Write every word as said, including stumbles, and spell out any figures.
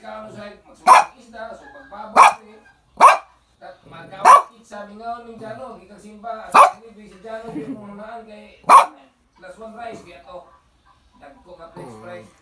ikaw sa magsumang isda, so magbabaw eh. At magkawakit sabi nga ng Jano, ikang simba, at hindi si Jano, yung munaan kay plus one rice, kaya to, dagko ka french fries.